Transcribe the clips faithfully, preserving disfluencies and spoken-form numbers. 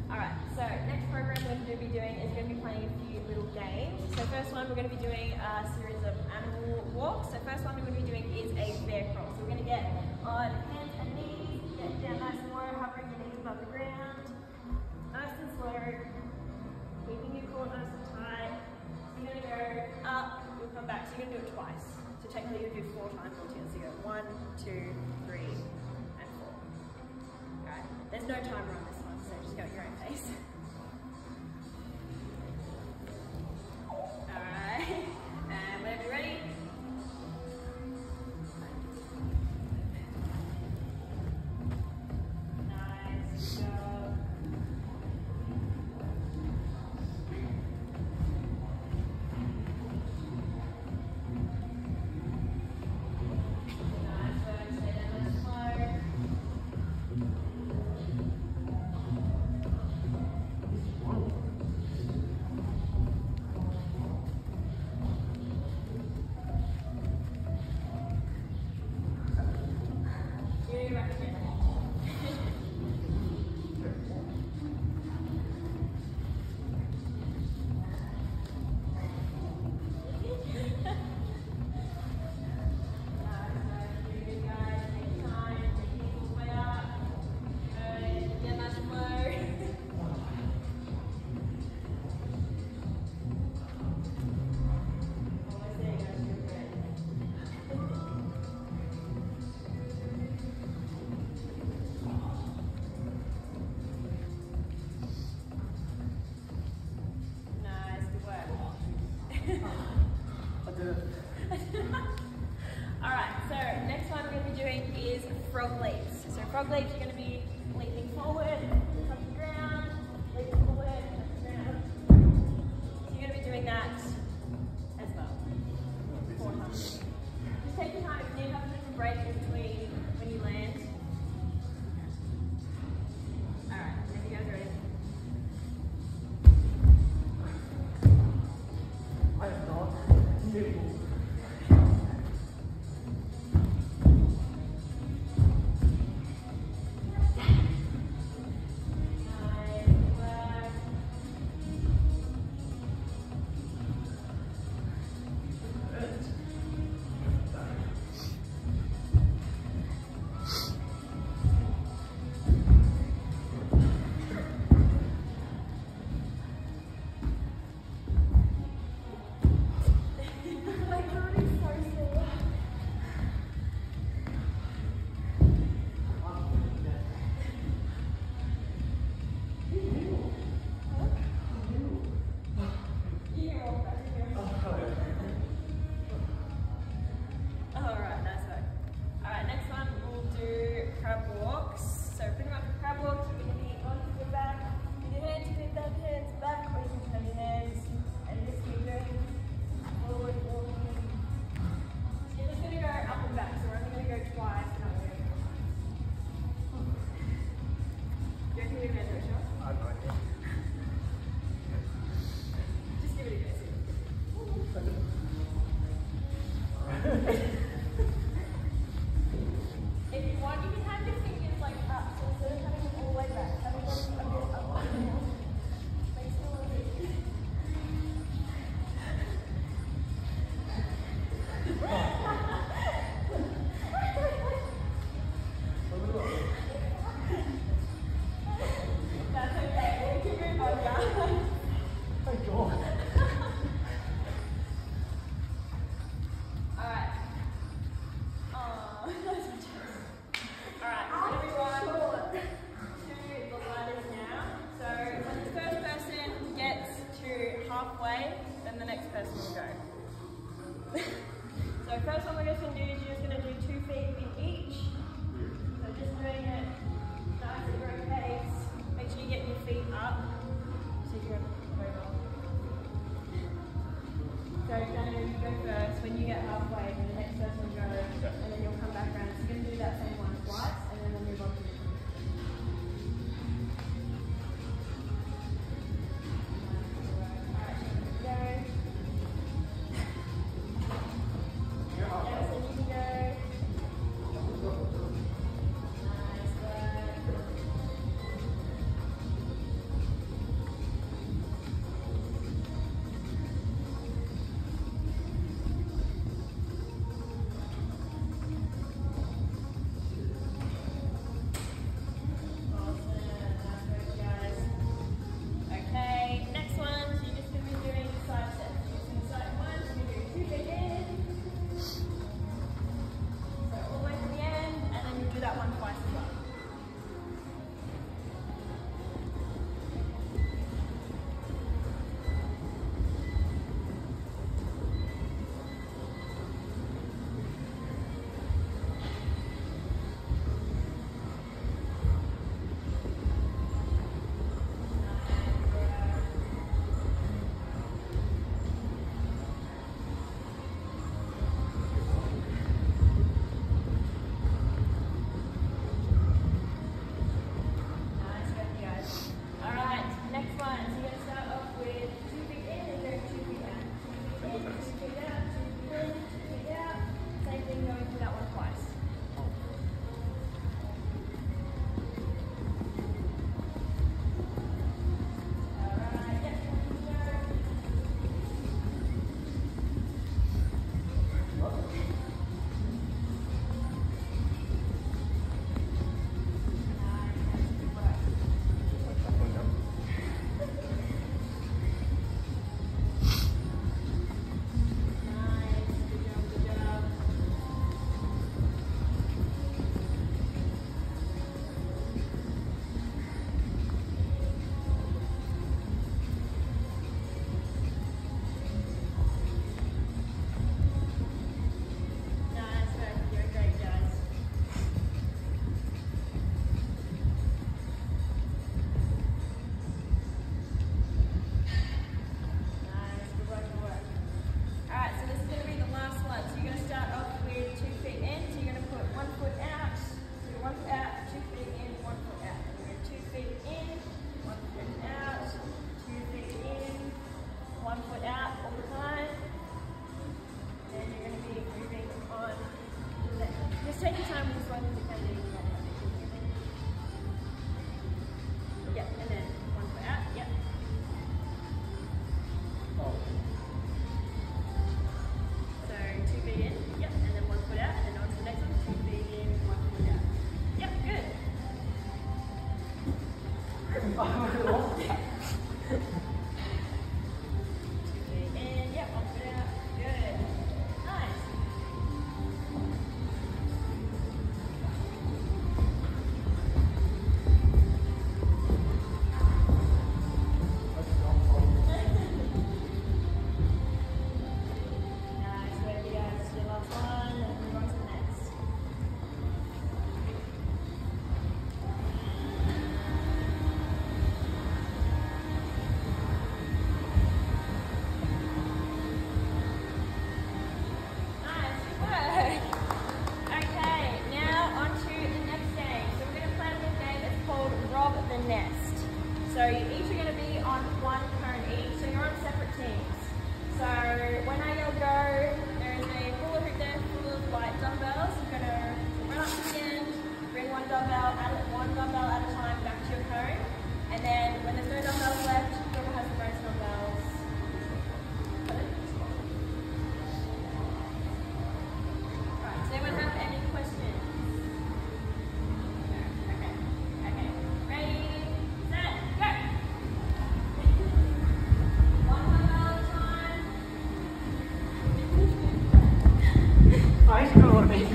Alright, so next program we're going to be doing is going to be playing a few little games. So first one, we're going to be doing a series of animal walks. So first one we're going to be doing is a bear crawl. So we're going to get on hands and knees, get down nice and low, hovering your knees above the ground, nice and slow, keeping your core nice and tight. So you're going to go up, you'll come back. So you're going to do it twice. So technically you'll do four times altogether. So you go one, two, three, and four. Alright, there's no timer on this one, so just go at your own pace. Alright, and whenever you're ready. Nice, go. Nice work, stay down nice and slow. You're back again. Alright, so next one we're going to be doing is frog leaps. So frog leaps, you're going to be leaping forward, touch the ground, leaping forward, touch the ground. So you're going to be doing that as well. Four times. Just take your time, if you need a little break in between when you land. Alright, if you guys are ready. And yep, I'll put it out. Good. Nice. Nice, ready guys, your last one, and move on to the next. Nice, good work. Okay, now on to the next game. So we're going to play a little game that's called Rob the Nest. So you each are going to be on one cone each, so you're on separate teams. So when I yell go, there is a hula hoop there full of light dumbbells. You're going to run up to the end, bring one dumbbell, add one dumbbell at a time back to your cone. And then when there's no dumbbells left, whoever has the most dumbbells. Right, does anyone have any questions? Okay, okay. Ready, set, go! One dumbbell at a time. I know what I mean.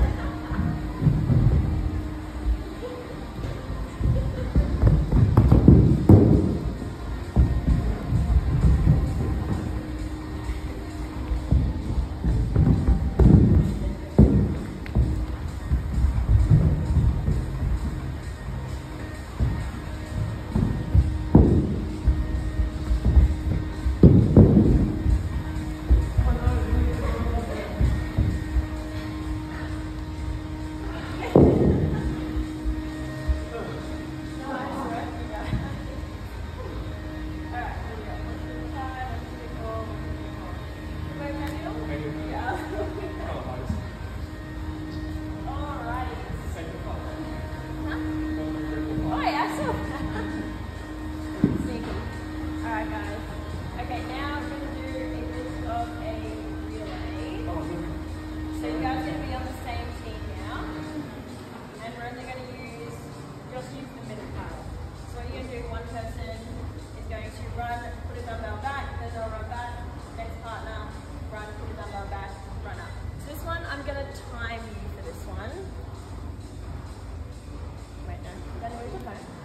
Run, put a dumbbell back, then they'll run back, next partner, run, put a dumbbell back, run up. So this one, I'm going to time you for this one. Wait, no, don't move the phone.